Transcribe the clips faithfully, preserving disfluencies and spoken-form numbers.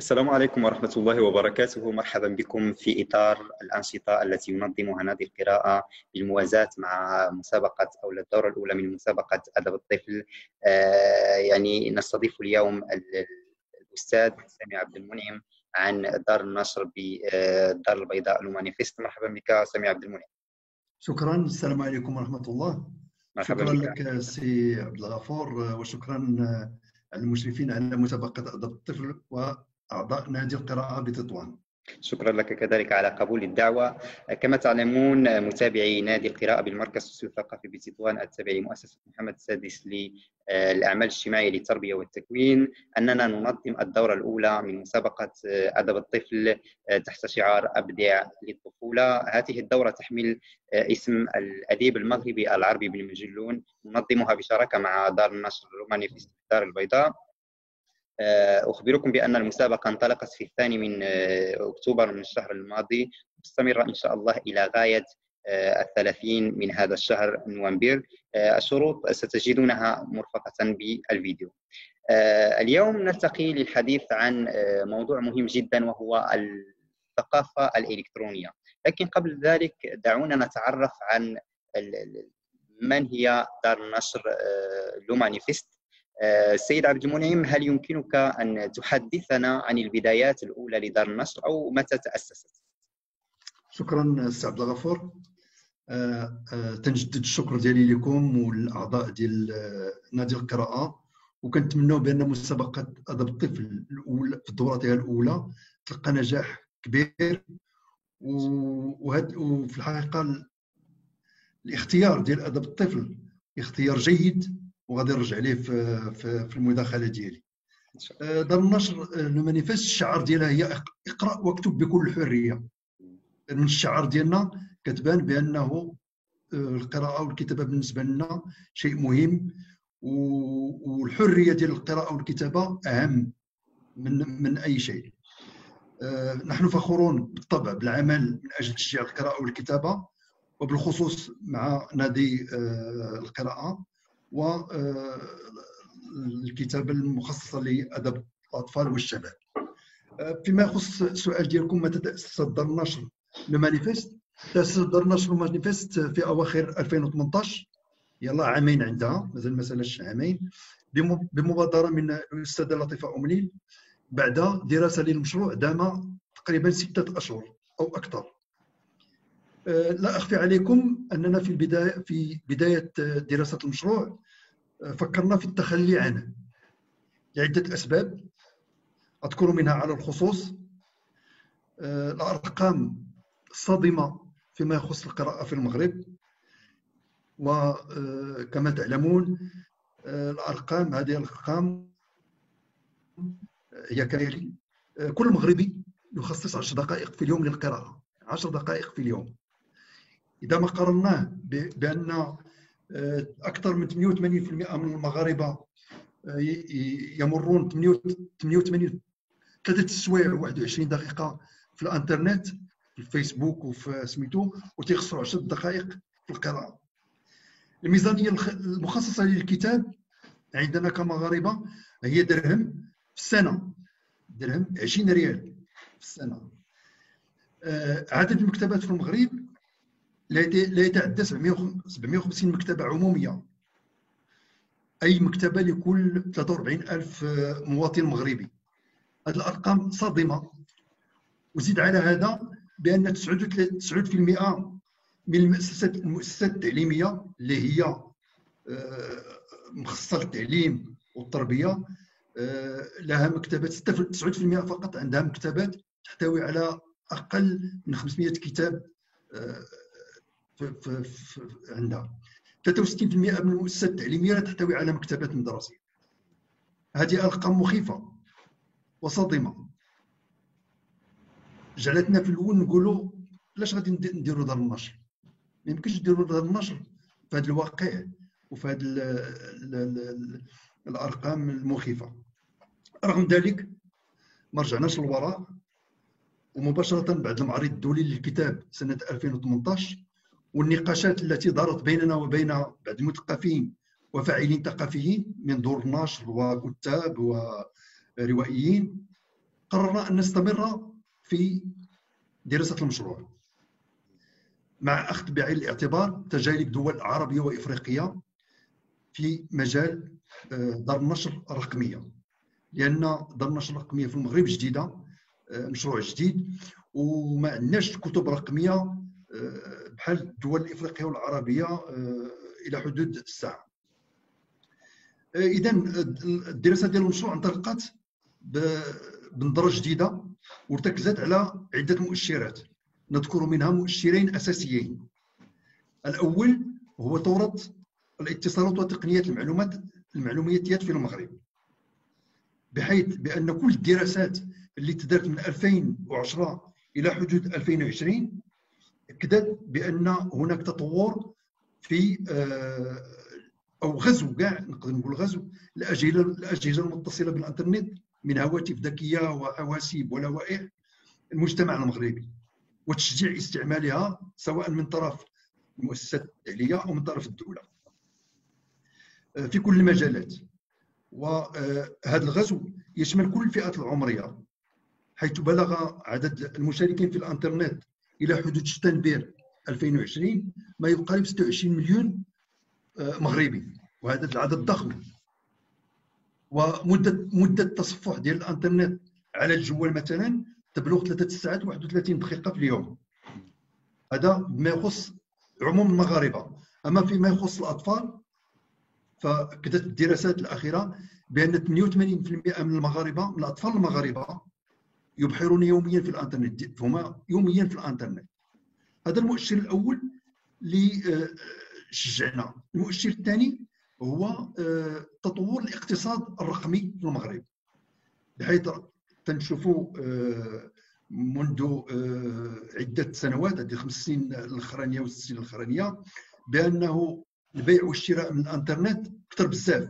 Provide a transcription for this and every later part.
السلام عليكم ورحمة الله وبركاته. مرحبا بكم في إطار الأنشطة التي ينظمها نادي القراءة بالموازاة مع مسابقة أو الدورة الأولى من مسابقة أدب الطفل. آه، يعني نستضيف اليوم ال- الأستاذ سامي عبد المنعم عن دار النشر بالدار البيضاء المانيفست. مرحبا بك سامي عبد المنعم. شكرا. السلام عليكم ورحمة الله. مرحبا شكرا بك. لك سي عبد الغفور، وشكرا على المشرفين على مسابقة أدب الطفل وأعضاء نادي القراءة بتطوان. شكرا لك كذلك على قبول الدعوة. كما تعلمون متابعي نادي القراءة بالمركز السوسيو الثقافي بتطوان التابع لمؤسسة محمد السادس للأعمال الاجتماعية للتربية والتكوين أننا ننظم الدورة الأولى من مسابقة أدب الطفل تحت شعار أبدع للطفولة. هذه الدورة تحمل اسم الأديب المغربي العربي بن مجلون، ننظمها بشراكة مع دار النشر الروماني في الدار البيضاء. أخبركم بأن المسابقة انطلقت في الثاني من أكتوبر من الشهر الماضي، مستمرة إن شاء الله إلى غاية الثلاثين من هذا الشهر نوفمبر. الشروط ستجدونها مرفقة بالفيديو. اليوم نلتقي للحديث عن موضوع مهم جدا وهو الثقافة الإلكترونية، لكن قبل ذلك دعونا نتعرف عن من هي دار النشر لو مانيفست. السيد عبد المنعم، هل يمكنك أن تحدثنا عن البدايات الأولى لدار النشر أو متى تأسست؟ شكرا سي عبد الغفور. أه أه تنجدد الشكر ديالي لكم والاعضاء ديال نادي القراءه، وكنتمنوا بان مسابقه ادب الطفل الاولى في دورتها الاولى تلقى نجاح كبير. وهاد وفي الحقيقه الاختيار ديال ادب الطفل اختيار جيد، وغادي نرجع عليه في في المداخله ديالي. دار النشر لو مانيفيست الشعار ديالها هي اقرا واكتب بكل حريه. من الشعار ديالنا كتبان بانه القراءه والكتابه بالنسبه لنا شيء مهم، والحريه ديال القراءه والكتابه اهم من من اي شيء. نحن فخورون بالطبع بالعمل من اجل تشجيع القراءه والكتابه، وبالخصوص مع نادي القراءه والكتابه المخصصه لادب الاطفال والشباب. فيما يخص السؤال ديالكم متى تاسست دار النشر لو مانيفيست، تاسست دار النشر لو مانيفيست في اواخر ألفين وثمانطاش، يلا عامين عندها، مازال ما سالش عامين، بمبادره من الاستاذه لطيفه امنيل بعد دراسه للمشروع دام تقريبا سته اشهر او اكثر. لا اخفي عليكم اننا في البدايه في بدايه دراسه المشروع فكرنا في التخلي عنه لعده اسباب اذكر منها على الخصوص الارقام الصادمه فيما يخص القراءه في المغرب. وكما تعلمون الارقام هذه الارقام هي كالتالي: كل مغربي يخصص عشر دقائق في اليوم للقراءه، عشر دقائق في اليوم. اذا ما قارناه بان اكثر من ثمانية وثمانين بالمئة من المغاربه يمرون ثمانية وثمانين ثلاثه السوايع واحد وعشرين دقيقه في الانترنت في الفيسبوك وفي سميتو، وتيخسروا عشر دقائق في القراءه. الميزانيه المخصصه للكتاب عندنا كمغاربه هي درهم في السنه، درهم عشرين ريال في السنه. عدد المكتبات في المغرب لا يتعدى سبعمائة وخمسين مكتبه عموميه، اي مكتبه لكل ثلاثة وأربعين ألف مواطن مغربي. هذه الارقام صادمه. وزيد على هذا بان تسعة بالمئة من المؤسسات المؤسسات التعليميه اللي هي مخصصه للتعليم والتربيه لها مكتبات، تسعة بالمئة فقط عندها مكتبات تحتوي على اقل من خمسمائة كتاب في في في عندها. ثلاثة وستين بالمئة من المؤسسات التعليميه لا تحتوي على مكتبات مدرسيه. هذه ارقام مخيفه وصادمه، جعلتنا في الاول نقولوا علاش غادي نديروا دار النشر؟ ما يمكنش نديروا دار النشر في هذا الواقع وفي هذه الارقام المخيفه. رغم ذلك ما رجعناش للوراء، ومباشره بعد المعرض الدولي للكتاب سنه ألفين وثمانطاش والنقاشات التي دارت بيننا وبين بعض المثقفين وفاعلين ثقافيين من دور نشر وكتاب وروائيين، قررنا أن نستمر في دراسة المشروع مع أخذ بعين الاعتبار تجارب دول عربية وإفريقية في مجال دار النشر الرقمية، لأن دار النشر الرقمية في المغرب جديدة، مشروع جديد، وما عندناش كتب رقمية بحال الدول الإفريقية والعربية إلى حدود الساعة. إذا الدراسة ديال المشروع انطلقت بنظرة جديدة وارتكزت على عدة مؤشرات، نذكر منها مؤشرين أساسيين. الأول هو تورط الاتصالات وتقنيات المعلومات المعلوماتيات في المغرب، بحيث بأن كل الدراسات اللي تدارت من ألفين وعشرة إلى حدود ألفين وعشرين أكدت بأن هناك تطور في أو غزو، كاع نقدر نقول غزو الأجهزة الأجهزة المتصلة بالإنترنت من هواتف ذكية وحواسيب ولوائح المجتمع المغربي، وتشجيع استعمالها سواء من طرف المؤسسات التعليمية أو من طرف الدولة في كل المجالات. وهذا الغزو يشمل كل الفئات العمرية، حيث بلغ عدد المشاركين في الإنترنت إلى حدود شتنبر ألفين وعشرين ما يقارب ستة وعشرين مليون مغربي، وهذا العدد ضخم. ومدة مدة التصفح ديال الإنترنت على الجوال مثلا تبلغ ثلاثة ساعات وواحد وثلاثين دقيقة في اليوم. هذا بما يخص عموم المغاربة. أما فيما يخص الأطفال فأكدت الدراسات الأخيرة بأن ثمانية وثمانين بالمئة من المغاربة من الأطفال المغاربة يبحرون يوميا في الإنترنت، هما يوميا في الإنترنت. هذا المؤشر الأول اللي شجعنا. المؤشر الثاني هو تطور الاقتصاد الرقمي في المغرب، بحيث تنشوفوا منذ عدة سنوات، هذه الخمس سنين الأخرانية والست سنين الأخرانية، بأنه البيع والشراء من الإنترنت كثر بزاف،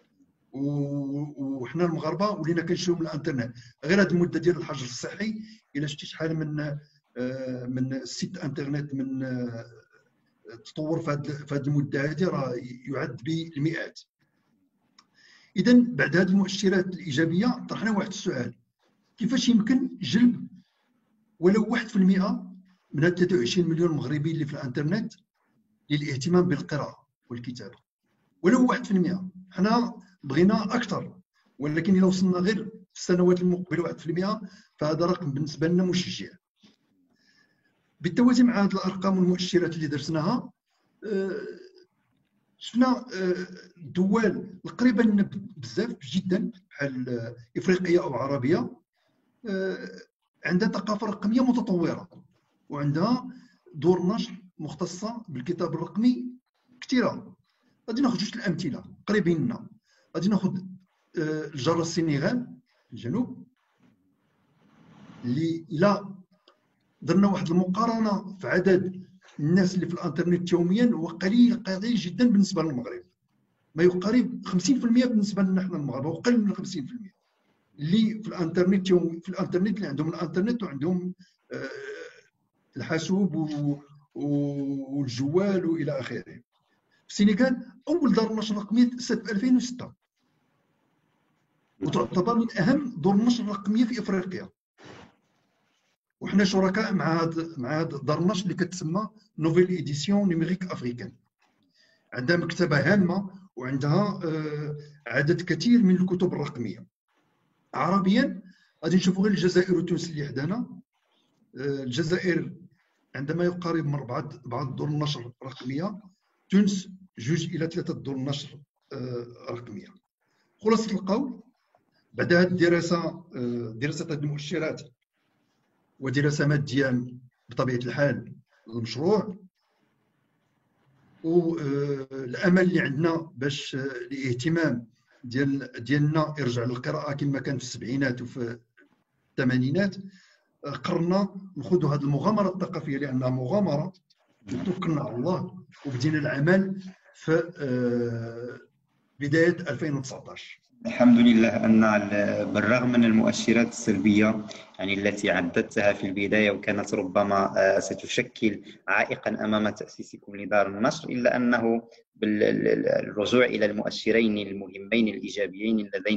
وحنا المغاربه ولينا كنشريو من الانترنت. غير هذه المده ديال الحجر الصحي، الا شفتي شحال من من السيت انترنت من تطور في هذه المده هذه راه يعد بالمئات. اذا بعد هذه المؤشرات الايجابيه طرحنا واحد السؤال: كيفاش يمكن جلب ولو واحد بالمئة من هاد ثلاثة وعشرين مليون مغربي اللي في الانترنت للاهتمام بالقراءه والكتابه؟ ولو واحد بالمئة. حنا بغينا اكثر، ولكن الا وصلنا غير في السنوات المقبله واحد بالمئة فهذا رقم بالنسبه لنا مشجع. بالتوازي مع هذه الارقام والمؤشرات اللي درسناها، شفنا دول القريبه لنا بزاف جدا بحال افريقيه او عربيه عندها ثقافه رقميه متطوره، وعندها دور نشر مختصه بالكتاب الرقمي كثيره. غادي ناخذ جوج الامثله قريبين لنا. غادي ناخذ الجاره السنغال الجنوب، اللي الا درنا واحد المقارنه في عدد الناس اللي في الانترنت يوميا هو قليل قليل جدا بالنسبه للمغرب، ما يقارب خمسين بالمئة بالنسبه لنا حنا المغاربه، وقل من خمسين بالمئة اللي في الانترنت يوم في الانترنت اللي عندهم الانترنت وعندهم الحاسوب والجوال والى اخره. في السنغال اول دار نشر رقميه تاسست في ألفين وستة، وتعتبر من اهم دور النشر الرقميه في افريقيا، وحنا شركاء مع هاد مع هاد دار النشر اللي كتسمى نوفيل ايديسيون نيميريك افريكان. عندها مكتبه هامه وعندها عدد كثير من الكتب الرقميه. عربيا غادي نشوفوا غير الجزائر وتونس اللي حدانا. الجزائر عندما يقارب من بعض بعض دور النشر الرقميه، تونس جوج الى ثلاثه دور النشر رقميه. خلاصه القول، بعد هذه الدراسه دراسه هذه المؤشرات ودراسه ماديه بطبيعه الحال للمشروع، والامل اللي عندنا باش الاهتمام ديال ديالنا يرجع للقراءه كما كان في السبعينات وفي الثمانينات، قررنا نخوضوا هذه المغامره الثقافيه لانها مغامره توكلنا على الله وبدينا العمل في بدايه ألفين وتسعطاش. الحمد لله أن بالرغم من المؤشرات السلبية يعني التي عددتها في البداية وكانت ربما ستشكل عائقا أمام تأسيسكم لدار النشر، إلا أنه بالرجوع إلى المؤشرين المهمين الإيجابيين اللذين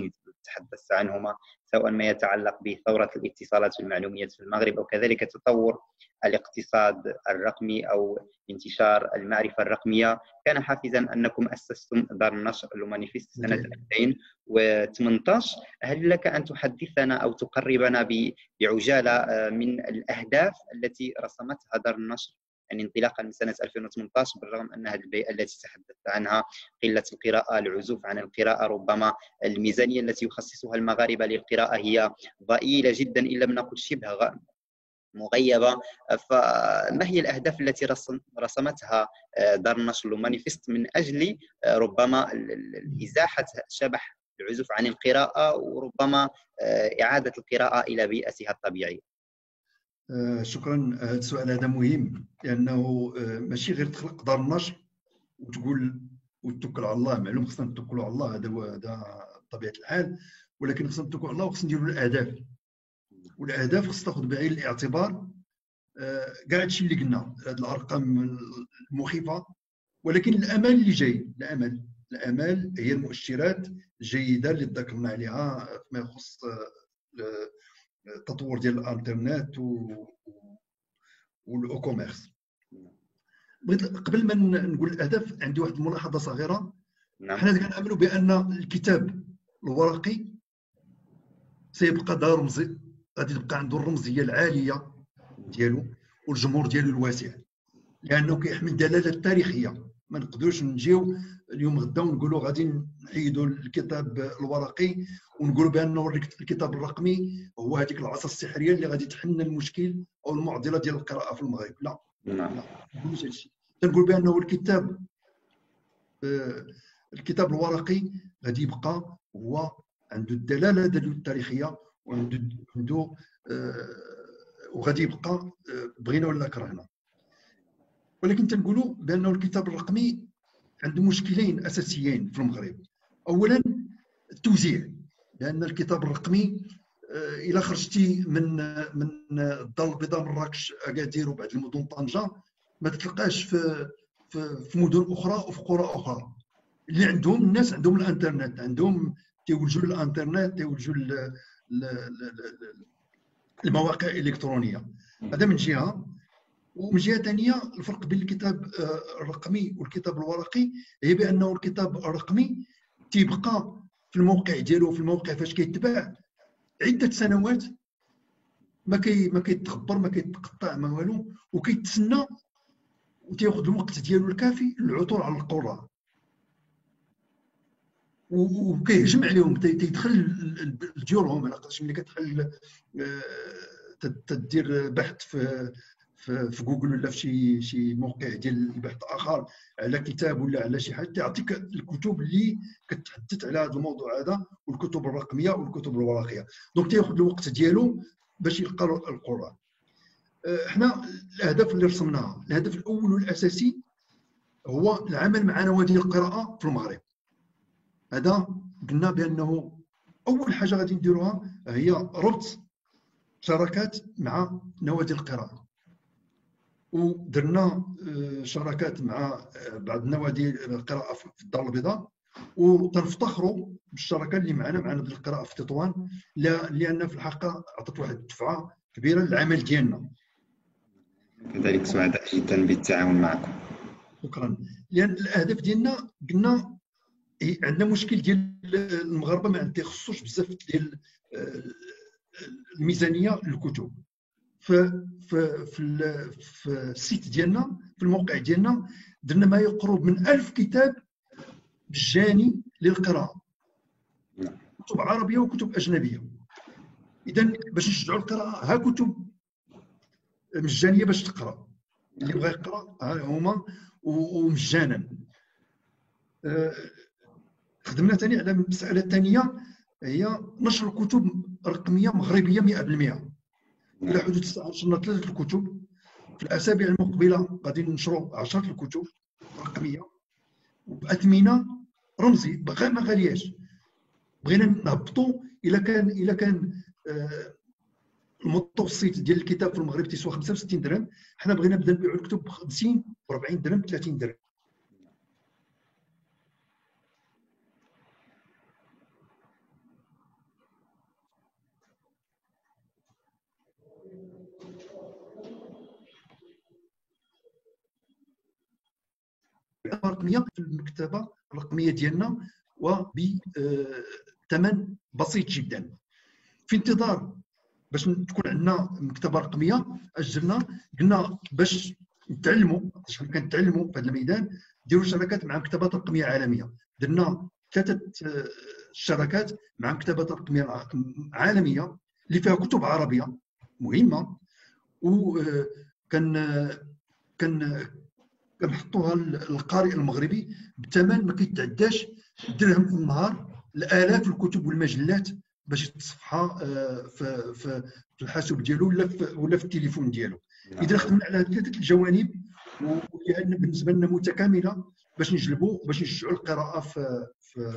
تحدثت عنهما، سواء ما يتعلق بثورة الاتصالات والمعلومات في المغرب أو كذلك تطور الاقتصاد الرقمي أو انتشار المعرفة الرقمية. كان حافزا أنكم أسستم دار النشر لو مانيفيست سنة ألفين وثمانية عشر. هل لك أن تحدثنا أو تقربنا بعجالة من الأهداف التي رسمتها دار النشر، يعني انطلاقا من سنة ألفين وثمانية عشر، بالرغم أن هذه البيئة التي تحدثت عنها، قلة القراءة، العزوف عن القراءة، ربما الميزانية التي يخصصها المغاربة للقراءة هي ضئيلة جدا إن لم نقل شبه مغيبة. فما هي الأهداف التي رسمتها دار النشر لو مانيفيست من أجل ربما إزاحة شبح العزوف عن القراءة وربما إعادة القراءة إلى بيئتها الطبيعية؟ شكرا. هذا السؤال هذا مهم، لأنه ماشي غير تخلق دار النشر وتقول وتوكل على الله. معلوم خصنا نتوكلوا على الله، هذا هو هذا طبيعة الحال، ولكن خصنا نتوكلوا على الله وخصنا نديروا الأهداف. والاهداف خص تاخذ بعين الاعتبار كاع هادشي اللي قلنا، هاد الارقام المخيفه، ولكن الامل اللي جاي، الامل الامل هي المؤشرات الجيده اللي ذكرنا عليها فيما يخص التطور ديال الانترنت والاو كوميرس. قبل ما نقول الاهداف عندي واحد الملاحظه صغيره. حنا كنعملوا بان الكتاب الورقي سيبقى دار رمزي، غادي تبقى عنده الرمزيه العاليه ديالو والجمهور ديالو الواسع، لانه كيحمل دلاله تاريخيه. ما نقدروش نجيو اليوم غدا ونقولوا غادي نحيدوا الكتاب الورقي ونقولوا بانه الكتاب الرقمي هو هذيك العصا السحريه اللي غادي تحل المشكل او المعضله ديال القراءه في المغرب. لا لا، ما نقولوش هادشي. تنقول بانه الكتاب الكتاب الورقي غادي يبقى هو عنده الدلاله ديالو التاريخيه وعنده عنده آه وغادي يبقى آه بغينا ولا كرهنا. ولكن تنقولوا بانه الكتاب الرقمي عنده مشكلين اساسيين في المغرب. اولا التوزيع، لان الكتاب الرقمي آه الى خرجتي من من الدار البيضاء مراكش اكادير وبعض المدن طنجه ما تلقاش في في, في مدن اخرى وفي قرى اخرى اللي عندهم الناس عندهم الانترنت، عندهم تيولجوا الانترنت، تيولجوا المواقع الالكترونيه. هذا من جهه. ومن جهه ثانيه الفرق بين الكتاب الرقمي والكتاب الورقي هي بانه الكتاب الرقمي تيبقى في الموقع ديالو، في الموقع فاش كيتباع عده سنوات، ما كي ما كيتخبر، ما كيتقطع، ما والو، وكيتسنى وتياخذ الوقت ديالو الكافي للعثور على القراء، وكيهجم عليهم، تيدخل لديورهم. على قداش ملي كتدخل تدير بحث في في جوجل ولا في شي شي موقع ديال البحث اخر على كتاب ولا على شي حاجه، تعطيك الكتب اللي كتحدث على هذا الموضوع هذا، والكتب الرقميه والكتب الورقيه. دونك تياخذ الوقت ديالو باش يلقى القراء. احنا الاهداف اللي رسمناها، الهدف الاول والاساسي هو العمل مع نوادي القراءه في المغرب. هذا قلنا بانه اول حاجه غادي نديروها هي ربط شراكات مع نوادي القراءه، ودرنا شراكات مع بعض نوادي القراءه في الدار البيضاء، وتنفتخروا بالشراكه اللي معنا مع نادي القراءه في تطوان، لان في الحقيقه عطت واحد الدفعه كبيره للعمل ديالنا. كذلك سعداء جدا بالتعاون معكم. شكرا. لان الاهداف ديالنا قلنا عندنا مشكل ديال المغاربه ما تيخصوش بزاف ديال الميزانيه للكتب. في في في السيت ديالنا، في الموقع ديالنا، درنا ما يقرب من ألف كتاب مجاني للقراءه، كتب عربيه وكتب اجنبيه. اذا باش نشجعوا القراءه، ها كتب مجانيه باش تقرا، اللي بغى يقرا ها هما ومجانا. خدمنا ثاني على المساله الثانيه هي نشر كتب رقميه مغربيه مئة بالمئة. الى حدود الساعه نشرنا ثلاثه الكتب، في الاسابيع المقبله غادي ننشروا عشرة الكتب رقميه باثمنه رمزي، بغا ما غالياش. بغينا نهبطوا، الا كان الا كان آه المتوسط ديال الكتاب في المغرب تيسوى خمسة وستين درهم، حنا بغينا نبدا نبيعوا الكتب ب خمسين و أربعين درهم، ثلاثين درهم. الرقميه في المكتبه الرقميه ديالنا وبثمن بسيط جدا. في انتظار باش تكون عندنا مكتبه رقميه اجلنا قلنا باش نتعلموا باش كنتعلموا في هذا الميدان نديروا شراكات مع مكتبات رقميه عالميه. درنا ثلاثه شراكات مع مكتبات رقميه عالميه اللي فيها كتب عربيه مهمه، وكان كان كنحطوها للقارئ المغربي بثمن ما كيتعداش درهم في النهار، الالاف الكتب والمجلات باش يتصفحها في في الحاسوب ديالو ولا في ولا في التليفون ديالو. اذا خدمنا على ثلاثه الجوانب واللي بالنسبه لنا متكامله باش نجلبوا باش نشجعوا القراءه في في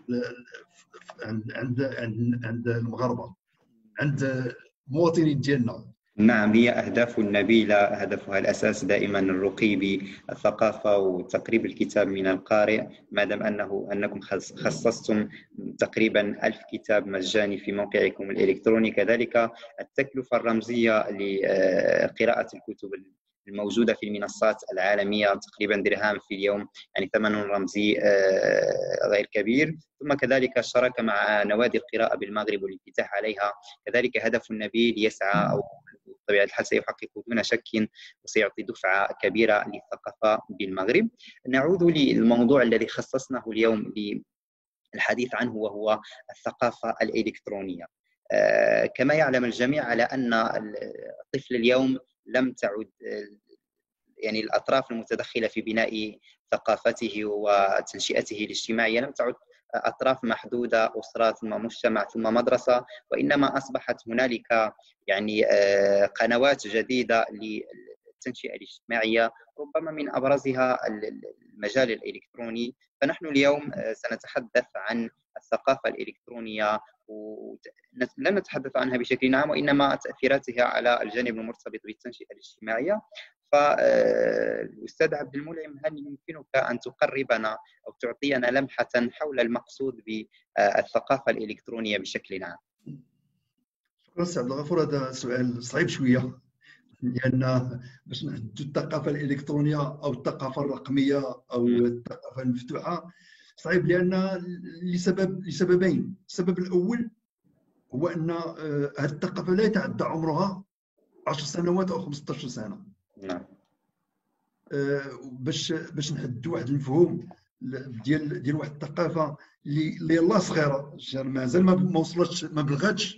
عند عند عند المغاربه، عند المواطنين ديالنا. نعم، هي أهداف نبيلة، هدفها الأساس دائما الرقي بالثقافة وتقريب الكتاب من القارئ. ما دام أنه أنكم خصصتم تقريبا ألف كتاب مجاني في موقعكم الإلكتروني، كذلك التكلفة الرمزية لقراءة الكتب الموجودة في المنصات العالمية تقريبا درهم في اليوم، يعني ثمن رمزي غير كبير. ثم كذلك الشراكة مع نوادي القراءة بالمغرب والانفتاح عليها كذلك هدف نبيل يسعى أو بطبيعة الحال سيحقق دون شك وسيعطي دفعة كبيرة للثقافة بالمغرب. نعود للموضوع الذي خصصناه اليوم للحديث عنه وهو الثقافة الإلكترونية. كما يعلم الجميع على أن الطفل اليوم لم تعد يعني الأطراف المتدخلة في بناء ثقافته وتنشئته الاجتماعية لم تعد أطراف محدودة، أسرة ثم مجتمع ثم مدرسة، وإنما أصبحت هنالك يعني قنوات جديدة للتنشئة الاجتماعية، ربما من أبرزها المجال الإلكتروني. فنحن اليوم سنتحدث عن الثقافة الإلكترونية، ولن نتحدث عنها بشكل عام وإنما تأثيراتها على الجانب المرتبط بالتنشئة الاجتماعية. فالأستاذ عبد المنعم، هل يمكنك أن تقربنا أو تعطينا لمحة حول المقصود بالثقافة الإلكترونية بشكل عام؟ شكرا سي عبد الغفور، هذا سؤال صعيب شوية، لأن باش نحددوا الثقافة الإلكترونية أو الثقافة الرقمية أو الثقافة المفتوحة صعيب، لأن لسبب لسببين. السبب الأول هو أن هذه الثقافة لا يتعدى عمرها عشر سنوات أو خمسطاش سنة. نعم. باش باش نحددوا واحد المفهوم ديال ديال واحد الثقافة اللي اللي يلاه صغيرة مازال ما وصلتش ما بلغاتش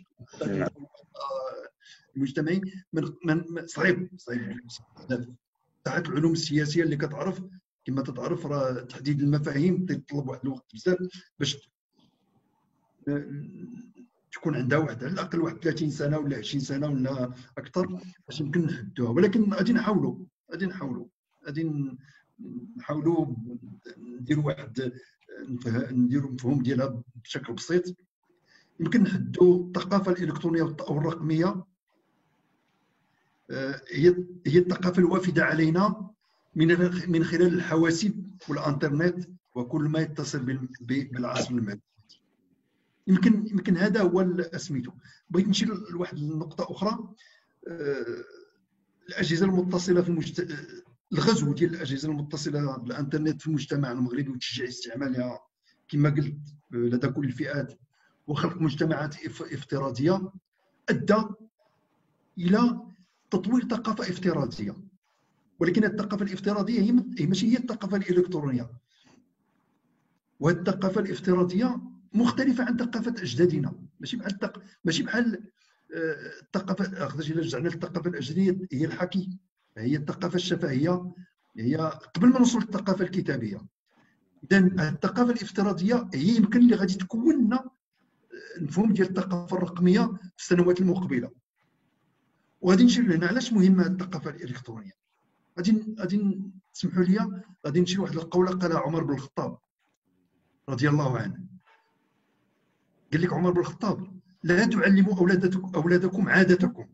المجتمعي، من صعيب صعيب بزاف. تحت العلوم السياسية اللي كتعرف كما تتعرف راه تحديد المفاهيم تطلب واحد الوقت بزاف باش تكون عندها واحد على الاقل واحد ثلاثين سنه ولا عشرين سنه ولا اكثر باش يمكن نحدوها. ولكن غادي نحاولوا غادي نحاولوا غادي نحاولوا نديروا واحد نديروا مفهوم ديالها بشكل بسيط. يمكن نحدوا الثقافه الالكترونيه او الرقميه هي هي الثقافه الوافده علينا من من خلال الحواسيب والانترنت وكل ما يتصل بالعصر المعرفي. يمكن يمكن هذا هو سميتو. بغيت نمشي لواحد النقطه اخرى، الاجهزه المتصله في المجت... الغزو ديال الاجهزه المتصله بالانترنت في المجتمع المغربي وتشجيع استعمالها كما قلت لدى كل الفئات وخلق مجتمعات افتراضيه ادى الى تطوير ثقافه افتراضيه. ولكن الثقافه الافتراضيه هي ماشي هي الثقافه الالكترونيه، وهذه الثقافه الافتراضيه مختلفه عن ثقافه اجدادنا. ماشي بحال التق... ماشي بحال الثقافه خاطر الا رجعنا للثقافه الاجداديه هي الحكي، هي الثقافه الشفهيه، هي قبل ما نوصل للثقافه الكتابيه. اذا الثقافه الافتراضيه هي يمكن اللي غادي تكون لنا المفهوم ديال الثقافه الرقميه في السنوات المقبله. وغادي نشير لهنا علاش مهمه الثقافه الالكترونيه. غادي غادي تسمحوا لي غادي نمشي لواحد القوله قالها عمر بن الخطاب رضي الله عنه. قال لك عمر بن الخطاب: لا تعلموا اولادكم اولادكم عادتكم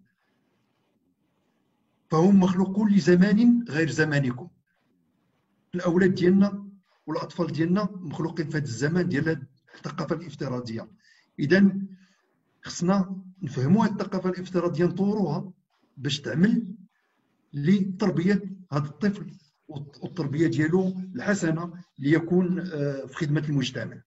فهم مخلوقون لزمان غير زمانكم. الاولاد ديالنا والاطفال ديالنا مخلوقين في هذا الزمان ديال الثقافه الافتراضيه. اذا خصنا نفهموا هذه الثقافه الافتراضيه نطوروها باش تعمل لتربيه هذا الطفل والتربيه ديالو الحسنه ليكون في خدمه المجتمع.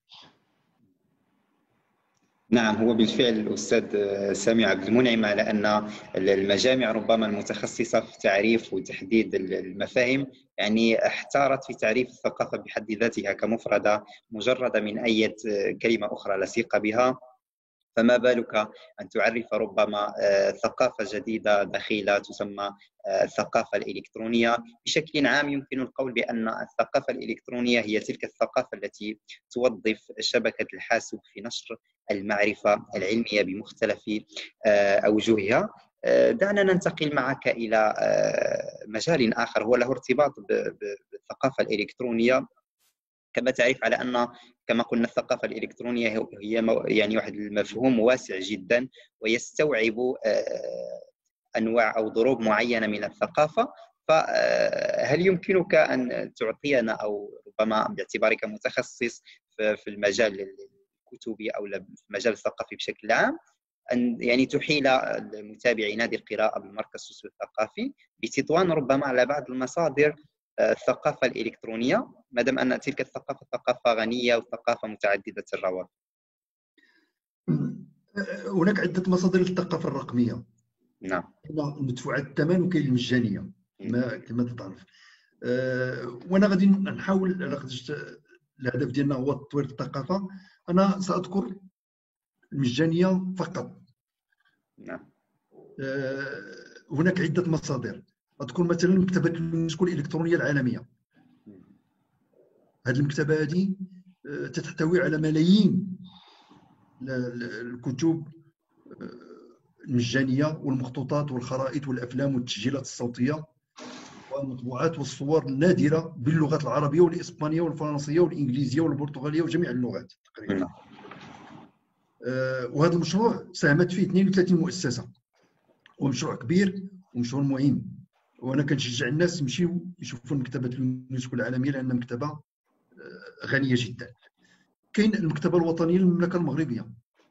نعم، هو بالفعل الأستاذ سامي عبد المنعم على أن المجامع ربما المتخصصة في تعريف وتحديد المفاهيم يعني احتارت في تعريف الثقافة بحد ذاتها كمفردة مجردة من أي كلمة أخرى لصيق بها، فما بالك أن تعرف ربما ثقافة جديدة دخيلة تسمى الثقافة الإلكترونية. بشكل عام يمكن القول بأن الثقافة الإلكترونية هي تلك الثقافة التي توظف شبكة الحاسوب في نشر المعرفة العلمية بمختلف أوجهها. دعنا ننتقل معك إلى مجال آخر هو له ارتباط بالثقافة الإلكترونية. كما تعرف على أن كما قلنا الثقافة الإلكترونية هي يعني واحد المفهوم واسع جدا ويستوعب أنواع أو ضروب معينة من الثقافة. فهل يمكنك أن تعطينا أو ربما باعتبارك متخصص في المجال الكتبي أو في المجال الثقافي بشكل عام أن يعني تحيل المتابعي نادي القراءة بالمركز السوسيو-الثقافي بتطوان ربما على بعض المصادر الثقافة الإلكترونية، ما دام أن تلك الثقافة ثقافة غنية وثقافة متعددة الروابط؟ هناك عدة مصادر للثقافة الرقمية. نعم. المدفوعة الثمن وكاين المجانية كما تعرف. أه وانا غادي نحاول على قداش الهدف ديالنا هو تطوير الثقافة. انا ساذكر المجانية فقط. نعم. أه هناك عدة مصادر. اذكر مثلا مكتبة اليونسكو الإلكترونية العالمية. هذه المكتبة هذه تحتوي على ملايين الكتب المجانية والمخطوطات والخرائط والأفلام والتسجيلات الصوتية والمطبوعات والصور النادرة باللغات العربية والإسبانية والفرنسية والإنجليزية والبرتغالية وجميع اللغات تقريبا. وهذا المشروع ساهمت فيه اثنين وثلاثين مؤسسة، ومشروع كبير ومشروع مهم، وأنا كنشجع الناس يمشيو يشوفوا مكتبة اليونسكو العالمية لأنها مكتبة غنية جدا. كاين المكتبة الوطنية للمملكة المغربية،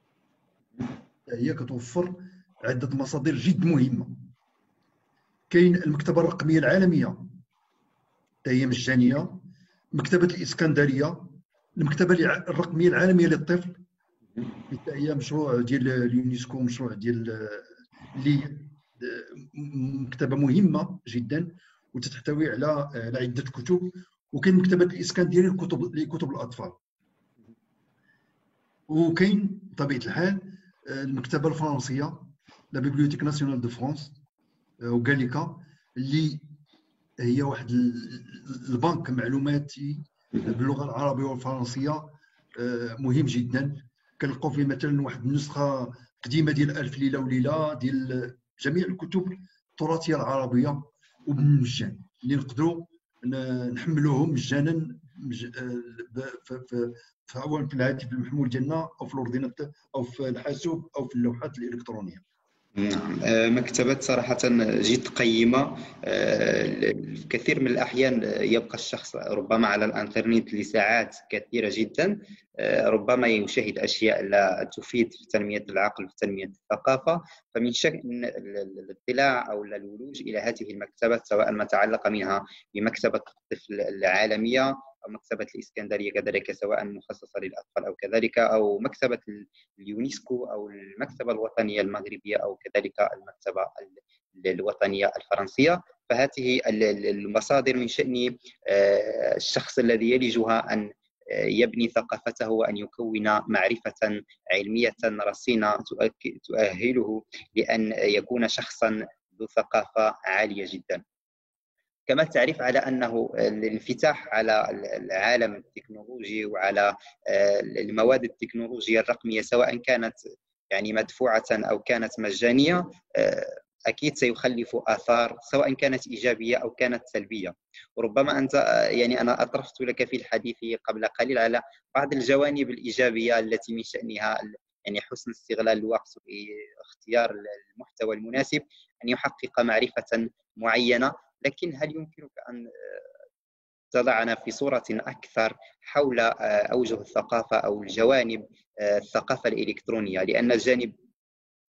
هي كتوفر عدة مصادر جد مهمة. كاين المكتبة الرقمية العالمية هي مجانية. مكتبة الإسكندرية، المكتبة الرقمية العالمية للطفل هي مشروع ديال اليونسكو، مشروع ديال اللي مكتبة مهمة جدا وتحتوي على على عدة كتب. وكاين مكتبة الإسكندرية لكتب لكتب الأطفال. وكاين بطبيعة الحال المكتبة الفرنسية لا بيبليوتيك ناسيونال دو فرانس وغاليكا، اللي هي واحد البنك معلوماتي باللغة العربية والفرنسية مهم جدا. كنلقاو فيه مثلا واحد النسخة قديمة ديال ألف ليلة وليلة ديال جميع الكتب التراثية العربية وبالمجان، اللي نقدروا نحملوهم مجانا سواء في الهاتف المحمول ديالنا او في الاورديناتور او في الحاسوب او في اللوحات الالكترونيه. نعم، مكتبة صراحة جد قيمة. في كثير من الأحيان يبقى الشخص ربما على الإنترنت لساعات كثيرة جدا، ربما يشاهد أشياء لا تفيد في تنمية العقل في تنمية الثقافة. فمن شأن الاطلاع أو الولوج إلى هذه المكتبة، سواء ما تعلق منها بمكتبة الطفل العالمية أو مكتبة الإسكندرية كذلك سواء مخصصة للأطفال أو كذلك، أو مكتبة اليونسكو أو المكتبة الوطنية المغربية أو كذلك المكتبة الوطنية الفرنسية. فهذه المصادر من شأن الشخص الذي يلجها أن يبني ثقافته وأن يكون معرفة علمية رصينة تؤهله لأن يكون شخصا ذو ثقافة عالية جدا. كما تعرف على أنه الانفتاح على العالم التكنولوجي وعلى المواد التكنولوجية الرقمية سواء كانت يعني مدفوعة أو كانت مجانية أكيد سيخلف آثار سواء كانت إيجابية أو كانت سلبية. وربما أنت يعني أنا أطرحت لك في الحديث قبل قليل على بعض الجوانب الإيجابية التي من شأنها يعني حسن استغلال الوقت واختيار المحتوى المناسب أن يحقق معرفة معينة. لكن هل يمكنك أن تضعنا في صورة أكثر حول أوجه الثقافة أو الجوانب الثقافة الإلكترونية؟ لأن الجانب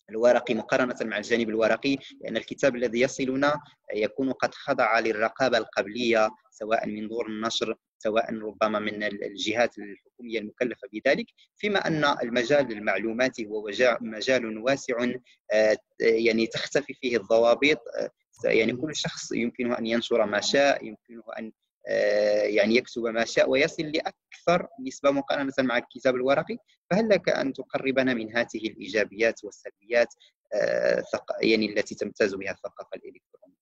الورقي مقارنة مع الجانب الورقي، لأن الكتاب الذي يصلنا يكون قد خضع للرقابة القبلية سواء من دور النشر سواء ربما من الجهات الحكومية المكلفة بذلك، فيما أن المجال المعلوماتي هو مجال واسع يعني تختفي فيه الضوابط. يعني كل شخص يمكنه أن ينشر ما شاء، يمكنه أن يعني يكتب ما شاء ويصل لأكثر نسبة مقارنة مع الكتاب الورقي. فهل لك أن تقربنا من هذه الإيجابيات والسلبيات يعني التي تمتاز بها الثقافة الإلكترونية؟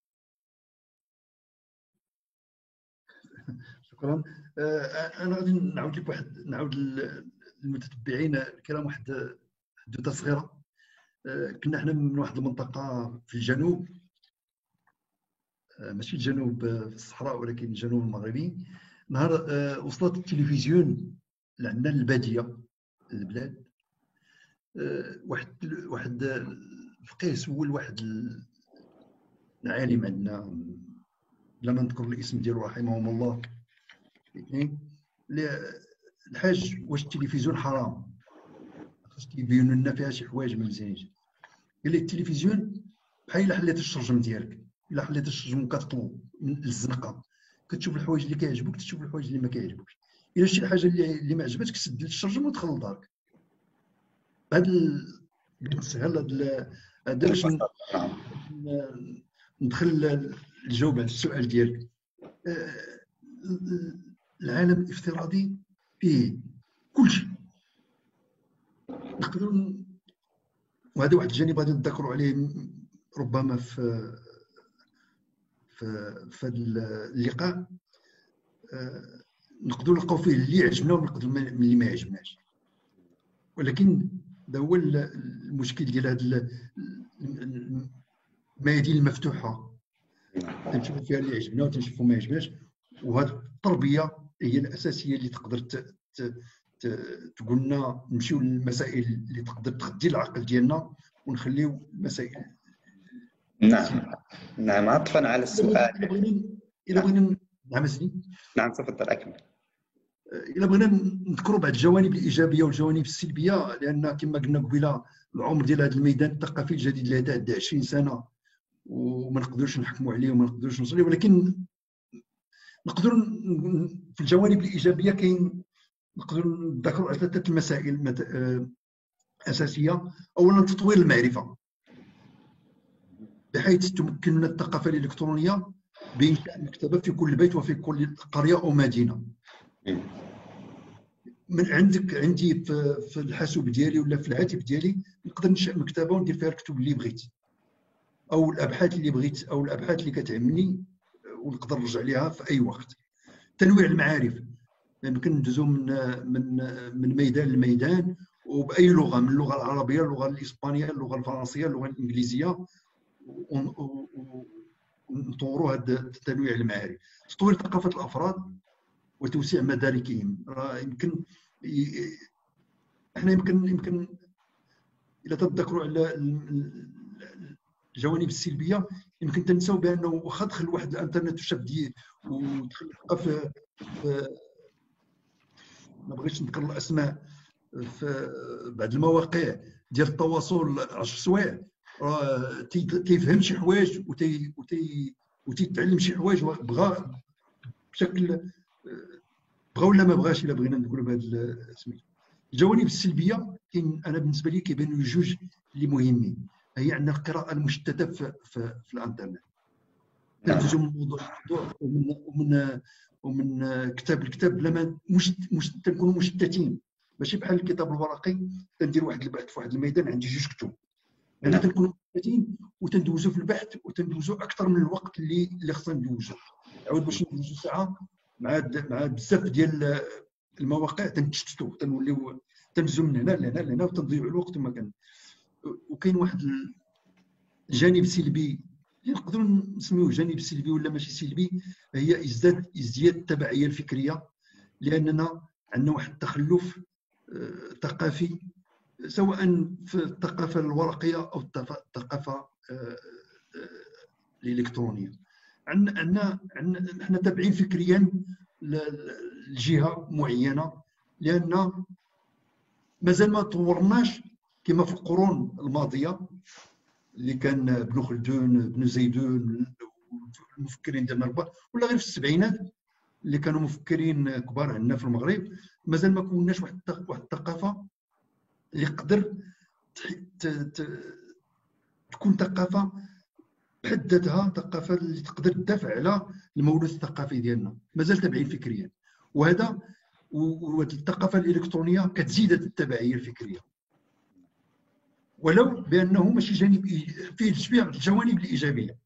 شكرا. أنا غادي نعاود لك واحد نعاود للمتتبعين الكرام واحد حدوته صغيرة. كنا حنا من واحد المنطقة في الجنوب، ماشي الجنوب في الصحراء ولكن الجنوب المغربي. نهار وصلت التلفزيون لعندنا الباديه البلاد، واحد واحد الفقيه سول واحد العالم عندنا بلا ما نذكر الاسم ديالو رحمه الله، الحاج واش التلفزيون حرام؟ خاص يبينوا لنا فيها شي حوايج ما مزيانينش. قال لي التلفزيون بحال الا حليت الشرجم ديالك، الا حليت الشرجم كتطلب من الزنقه، كتشوف الحوايج اللي كيعجبوك تشوف الحوايج اللي ما كيعجبوكش. الا شي حاجه اللي, اللي ما عجبتك سد الشرجم ودخل لدارك. بهذا السهل هذا هذا باش ندخل الجواب على السؤال ديالك. العالم الافتراضي فيه كل شيء نقدروا، وهذا واحد الجانب غادي نذكروا عليه ربما في في في هذا اللقاء. نقدروا نلقاو فيه اللي يعجبنا ونقدروا من اللي ما يعجبناش، ولكن هذا هو المشكل ديال هذه الميادين المفتوحه، تنشوفوا فيها اللي يعجبنا وتنشوفوا ما يعجبناش. وهذه التربيه هي الاساسيه اللي تقدر تقول لنا نمشيو للمسائل اللي تقدر تغذي العقل ديالنا ونخليو المسائل. نعم نعم. عطفا على السؤال، الا بغينا الا بغينا نعم سيدي. نعم تفضل اكمل. الا بغينا نذكروا بعض الجوانب الايجابيه والجوانب السلبيه، لان كما قلنا قبيله العمر ديال هذا الميدان الثقافي الجديد اللي هذا عشرين سنه وما نقدروش نحكموا عليه وما نقدروش نوصلوا، ولكن نقدروا في الجوانب الايجابيه كاين نقدروا نذكروا على ثلاثه المسائل اساسيه. اولا تطوير المعرفه بحيث تمكننا الثقافه الالكترونيه بانشاء مكتبه في كل بيت وفي كل قريه او مدينه. من عندك عندي في, في الحاسوب ديالي ولا في الهاتف ديالي نقدر ننشئ مكتبه وندير فيها الكتب اللي بغيت او الابحاث اللي بغيت او الابحاث اللي كتعملني ونقدر نرجع ليها في اي وقت. تنويع المعارف، يمكن يعني ندوزو من من من ميدان لميدان وباي لغه، من اللغه العربيه اللغه الاسبانيه اللغه الفرنسيه اللغه الانجليزيه، ونطوروا هذا تنويع المعارف. تطوير ثقافه الافراد وتوسيع مداركهم. راه يمكن احنا يمكن يمكن الا تذكروا على الجوانب السلبيه يمكن تنساو بانه واخا دخل واحد الانترنت وشاف دي ودخل في ما بغيتش نذكر الاسماء في بعض المواقع ديال التواصل عشر سوايع، راه تيفهم شي حوايج وتي وتي وتيتعلم شي حوايج بغى بشكل بغى ولا ما بغاش. الا بغينا نقولوا بهذا سميتو. الجوانب السلبيه كاين انا بالنسبه لي كيبانوا لي جوج اللي مهمين. هي عندنا القراءه المشتته في, في, في الانترنت، تندوزو من موضوع لموضوع ومن ومن ومن كتاب لكتاب بلا ما مش مش تنكونوا مشتتين، ماشي بحال الكتاب الورقي تندير واحد البحث في واحد الميدان عندي جوج كتب. انا تنكونوا مشتتين وتندوزو في البحث وتندوزو اكثر من الوقت اللي اللي خصنا ندوزو. عاود باش ندوزو ساعه مع مع بزاف ديال المواقع تنتشتتوا تنوليو تنزو من هنا لهنا لهنا وتنضيعوا الوقت وما كان. وكاين واحد الجانب سلبي اللي نقدروا نسميوه جانب سلبي ولا ماشي سلبي، هي ازداد ازدياد التبعيه الفكريه، لاننا عندنا واحد التخلف ثقافي سواء في الثقافه الورقيه او الثقافه الالكترونيه. عندنا عندنا حنا تابعين فكريا لجهه معينه، لان مازال ما طورناش كما في القرون الماضيه اللي كان ابن خلدون، ابن زيدون، المفكرين ديالنا الكبار، ولا غير في السبعينات اللي كانوا مفكرين كبار عندنا في المغرب، مازال ما كوناش واحد واحد الثقافه اللي تقدر تكون ثقافه بحد ذاتها، ثقافه اللي تقدر تدافع على الموروث الثقافي ديالنا. مازال تابعين فكريا، وهذا وهاد الثقافه الالكترونيه كتزيد هذه التبعيه الفكريه، ولو بانه ماشي جانب فيه جميع الجوانب الايجابيه.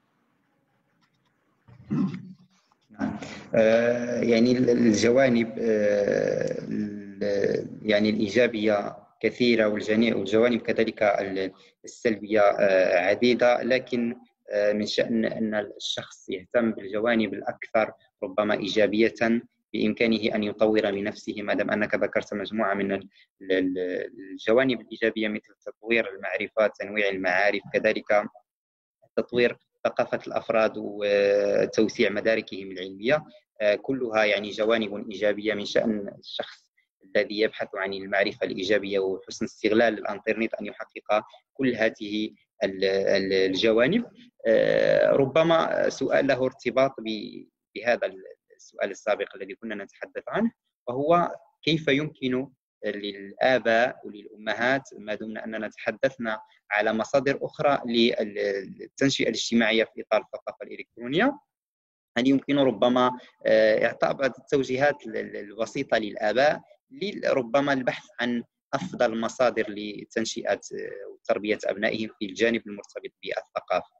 آه يعني الجوانب آه يعني الايجابيه كثيره، والجوانب كذلك السلبيه آه عديده، لكن آه من شأن أن الشخص يهتم بالجوانب الأكثر ربما إيجابية بإمكانه أن يطور من نفسه، ما دام أنك ذكرت مجموعة من الجوانب الإيجابية مثل تطوير المعرفة، تنويع المعارف، كذلك تطوير ثقافة الأفراد وتوسيع مداركهم العلمية، كلها يعني جوانب إيجابية من شأن الشخص الذي يبحث عن المعرفة الإيجابية وحسن استغلال الإنترنت أن يحقق كل هذه الجوانب. ربما سؤال له ارتباط بهذا السؤال السابق الذي كنا نتحدث عنه، وهو كيف يمكن للآباء وللأمهات، ما دمنا أننا تحدثنا على مصادر أخرى للتنشئة الاجتماعية في إطار الثقافة الإلكترونية، أن يمكن ربما إعطاء بعض التوجيهات البسيطة للآباء، ربما البحث عن أفضل مصادر لتنشئة وتربية أبنائهم في الجانب المرتبط بالثقافة.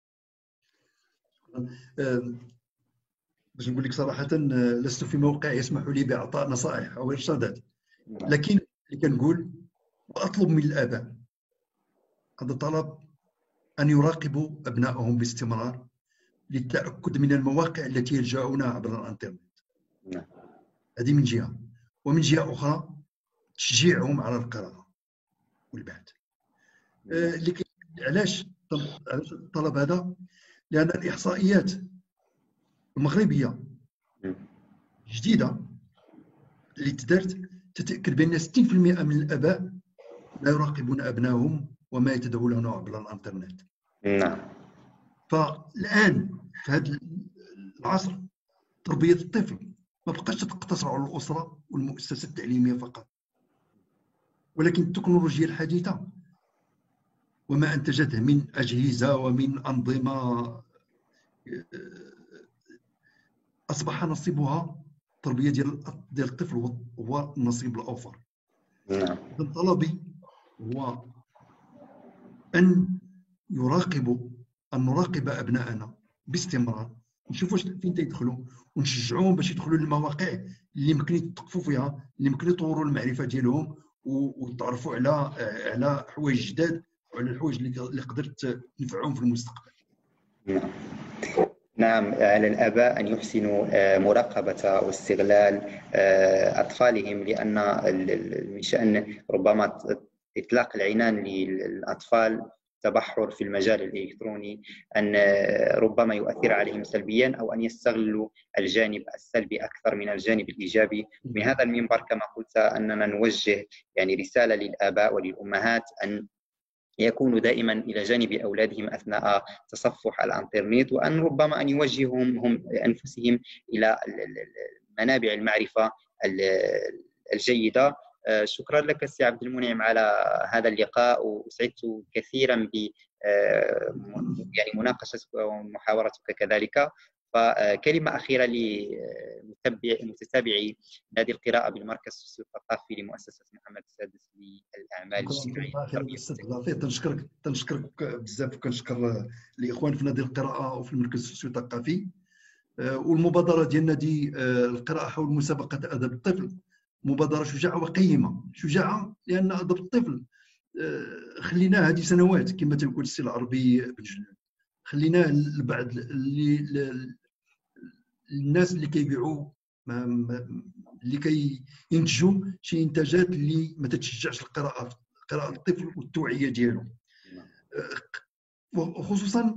باش نقول لك صراحة لست في موقع يسمح لي بإعطاء نصائح أو إرشادات، لكن اللي كنقول وأطلب من الآباء هذا طلب أن يراقبوا أبنائهم باستمرار للتأكد من المواقع التي يلجؤون عبر الإنترنت. هذه من جهة، ومن جهة أخرى تشجيعهم على القراءة والبحث. آه لكن علاش الطلب هذا؟ لأن الإحصائيات المغربية جديدة اللي تدارت تتأكد بأن ستين بالمئة من الآباء لا يراقبون أبنائهم وما يتداولونه عبر الإنترنت. نعم. فالآن في هذا العصر تربية الطفل ما بقاش تقتصر على الأسرة والمؤسسة التعليمية فقط، ولكن التكنولوجيا الحديثة وما أنتجته من أجهزة ومن أنظمة أصبح نصيبها تربية ديال ديال الطفل هو النصيب الأوفر. نعم. طلبي هو أن يراقبوا أن نراقب أبنائنا باستمرار، نشوفوا فين تيدخلوا ونشجعوهم باش يدخلوا للمواقع اللي يمكن يتثقفوا فيها، اللي يمكن يطوروا المعرفة ديالهم ويتعرفوا على على حوايج جداد وعلى الحوايج اللي قدرت تنفعهم في المستقبل. نعم. نعم، على الآباء أن يحسنوا مراقبة واستغلال أطفالهم، لأن من شأن ربما إطلاق العنان للأطفال التبحر في المجال الإلكتروني أن ربما يؤثر عليهم سلبيا، أو أن يستغلوا الجانب السلبي أكثر من الجانب الإيجابي. من هذا المنبر كما قلت أننا نوجه يعني رسالة للآباء وللأمهات أن يكونوا دائما إلى جانب أولادهم أثناء تصفح الإنترنت، وأن ربما أن يوجههم هم أنفسهم إلى منابع المعرفة الجيدة. شكرا لك سي عبد المنعم على هذا اللقاء، وسعدت كثيرا ب يعني مناقشتك ومحاورتك كذلك. فكلمة أخيرة لمتتابعي نادي القراءة بالمركز الثقافي لمؤسسة محمد السادس للأعمال الاجتماعية. تنشكرك تنشكرك بزاف، وكنشكر الإخوان في نادي القراءة وفي المركز الثقافي. والمبادرة ديال نادي القراءة حول مسابقة أدب الطفل مبادرة شجاعة وقيمة. شجاعة لأن أدب الطفل خليناه هذه سنوات كما تنقول السي العربي بن جلال، خليناه لبعض الناس اللي كيبيعوا اللي كينتجوا شي انتاجات اللي ما تتشجعش القراءة قراءة الطفل والتوعية ديالو. وخصوصا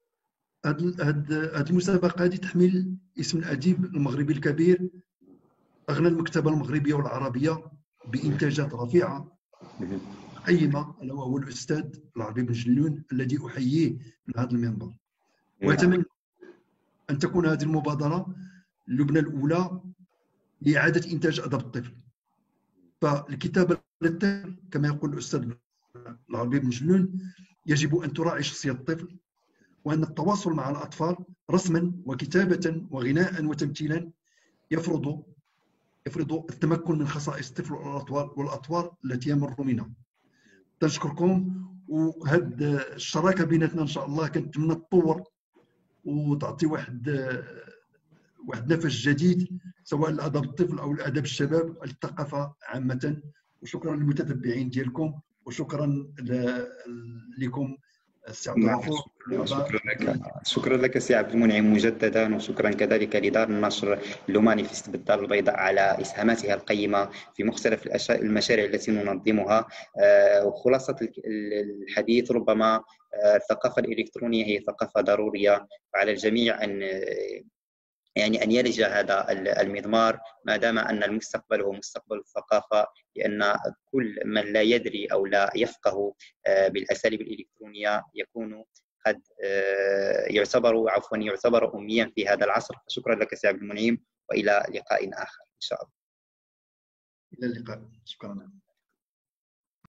هذه المسابقة هذه تحمل اسم الأديب المغربي الكبير، أغنى المكتبة المغربية والعربية بإنتاجات رفيعة القيمة ألا وهو الأستاذ العربي بن جلون الذي أحييه من هذا المنبر. وأتمنى أن تكون هذه المبادرة اللبنة الأولى لإعادة إنتاج أدب الطفل. فالكتابة للطفل كما يقول الأستاذ العربي بن جلون يجب أن تراعي شخصية الطفل، وأن التواصل مع الأطفال رسما وكتابة وغناء وتمثيلا يفرض يفرض التمكن من خصائص الطفل والأطفال والأطوار التي يمر منها. تنشكركم، وهذه الشراكة بيناتنا إن شاء الله كنتمنى تطور وتعطي واحد واحد نفس جديد سواء لأدب الطفل أو لأدب الشباب الثقافة عامة. وشكرا للمتتبعين ديالكم، وشكرا لكم السي عبد الغفور. شكرا لك شكرا لك سي عبد المنعم مجددا، وشكرا كذلك لدار النشر لو مانيفست بالدار البيضاء على اسهاماتها القيمه في مختلف المشاريع التي ننظمها. وخلاصه الحديث ربما الثقافه الالكترونيه هي ثقافه ضروريه، وعلى الجميع ان يعني أن يلج هذا المضمار ما دام أن المستقبل هو مستقبل الثقافة، لأن كل من لا يدري أو لا يفقه بالأساليب الإلكترونية يكون قد يعتبر عفوا يعتبر أميا في هذا العصر. فشكرا لك سي عبد المنعم، وإلى لقاء آخر إن شاء الله. إلى اللقاء، شكرا.